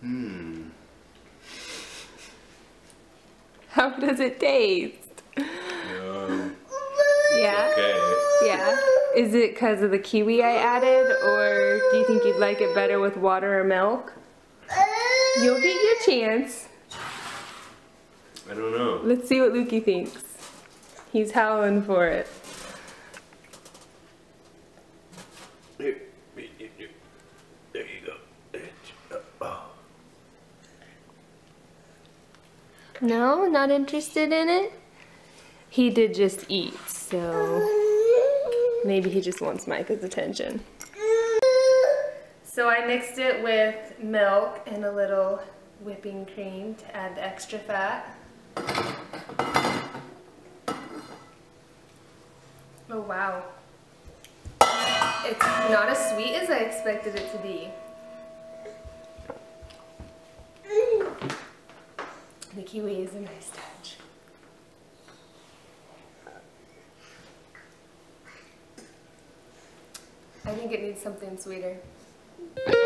How does it taste? Yeah? Okay. Yeah. Is it because of the kiwi I added, or do you think you'd like it better with water or milk? You'll get your chance. I don't know. Let's see what Lukey thinks. He's howling for it. Here. There you go. Oh. No, not interested in it? He did just eat, so maybe he just wants Micah's attention. So I mixed it with milk and a little whipping cream to add the extra fat. Oh wow. It's not as sweet as I expected it to be. The kiwi is a nice touch. I think it needs something sweeter.